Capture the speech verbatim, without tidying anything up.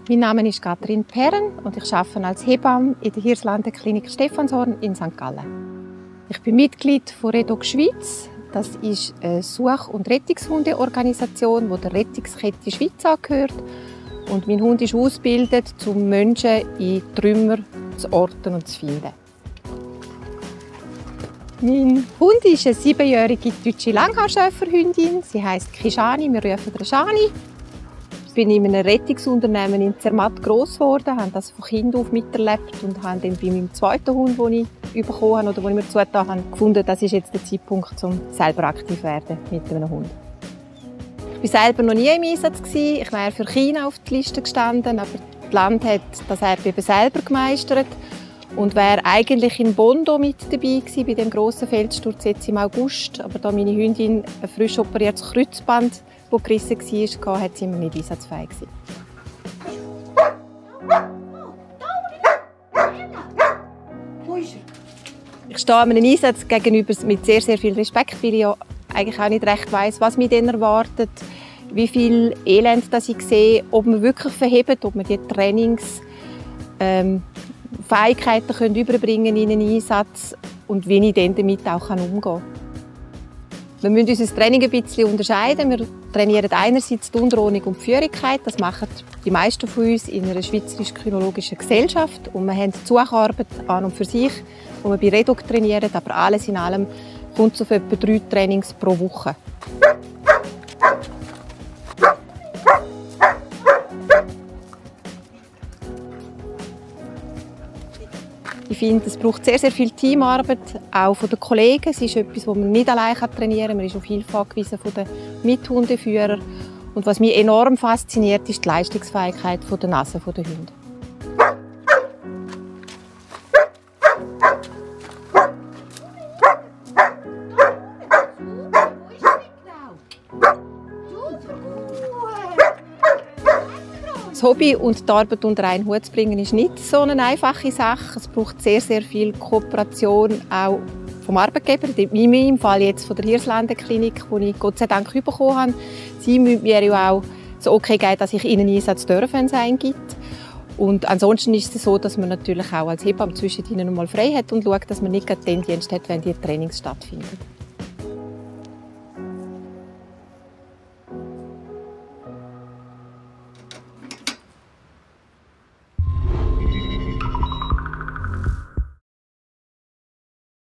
Mein Name ist Katrin Perren und ich arbeite als Hebamme in der Hirslanden-Klinik Stephanshorn in Sankt Gallen. Ich bin Mitglied von Redog Schweiz. Das ist eine Such- und Rettungshundeorganisation, die der Rettungskette Schweiz angehört. Und mein Hund ist ausgebildet, um Menschen in Trümmer zu orten und zu finden. Mein Hund ist eine siebenjährige deutsche Langhaarschäferhündin. Sie heisst Kishani, wir rufen sie Shani. Ich bin in einem Rettungsunternehmen in Zermatt gross geworden, habe das von Kind auf miterlebt und habe dann bei meinem zweiten Hund, den ich bekommen habe, oder den ich mir zugetan habe, gefunden, das ist jetzt der Zeitpunkt, um selber aktiv zu werden mit einem Hund. Ich war selber noch nie im Einsatz. Ich wäre für China auf die Liste gestanden, aber das Land hat das eben selber gemeistert. Und wäre eigentlich in Bondo mit dabei gewesen, bei dem grossen Feldsturz jetzt im August. Aber da meine Hündin ein frisch operiertes Kreuzband, das gerissen war, hat sie immer nicht einsatzfähig gewesen. Ich stehe einem Einsatz gegenüber mit sehr, sehr viel Respekt, weil ich ja eigentlich auch nicht recht weiss, was mich denn erwartet, wie viel Elend das ich sehe, ob man wirklich verhebt, ob man die Trainings ähm, Fähigkeiten können überbringen in einen Einsatz und wie ich dann damit auch umgehen kann. Wir müssen unser Training ein bisschen unterscheiden. Wir trainieren einerseits die Unterordnung und die Führigkeit. Das machen die meisten von uns in einer schweizerisch-kynologischen Gesellschaft. Und wir haben die Sucharbeit an und für sich, die wir bei Redog trainieren. Aber alles in allem kommt es auf etwa drei Trainings pro Woche. Ich finde, es braucht sehr, sehr viel Teamarbeit, auch von den Kollegen. Es ist etwas, das man nicht allein trainieren kann. Man ist auf Hilfe angewiesen von den Mithundeführern. Und was mich enorm fasziniert, ist die Leistungsfähigkeit der Nase der Hunde. Das Hobby und die Arbeit unter einen Hut zu bringen, ist nicht so eine einfache Sache. Es braucht sehr, sehr viel Kooperation auch vom Arbeitgeber. In meinem Fall jetzt von der Hirslanden-Klinik, die ich Gott sei Dank bekommen habe. Sie müssen mir ja auch so okay geben, dass ich ihnen Einsatz dürfen, wenn es einen gibt. Und ansonsten ist es so, dass man natürlich auch als Hebamme zwischen ihnen mal frei hat und schaut, dass man nicht den Dienst hat, wenn die Trainings stattfinden.